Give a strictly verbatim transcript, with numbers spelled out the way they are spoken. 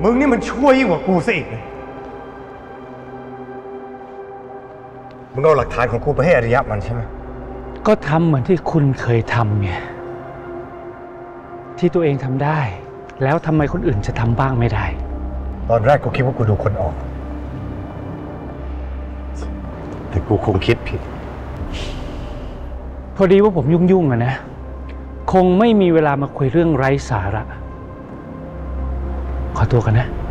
มึงนี่มันชั่วยิ่งกว่ากูซะอีกเลยมึงเอาหลักฐานของกูไปให้อริยะมันใช่ไหมก็ทำเหมือนที่คุณเคยทำไงที่ตัวเองทำได้แล้วทำไมคนอื่นจะทำบ้างไม่ได้ตอนแรกกูคิดว่ากูดูคนออกแต่กูคงคิดผิดพอดีว่าผมยุ่งๆอะนะคงไม่มีเวลามาคุยเรื่องไร้สาระขอตัวกันนะ